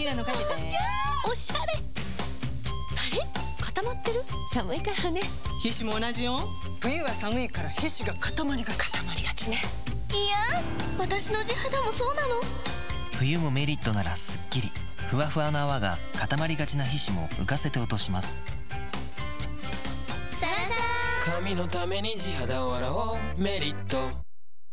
きなのかけて。 おしゃれ。あれ固まってる？寒いからね。 皮脂も同じよ。冬は寒いから皮脂が固まりがちね。 いや、私の地肌もそうなの。 冬もメリットならすっきり。ふわふわの泡が固まりがちな皮脂も浮かせて落とします。 サラサラ。 髪のために地肌を洗おう。メリット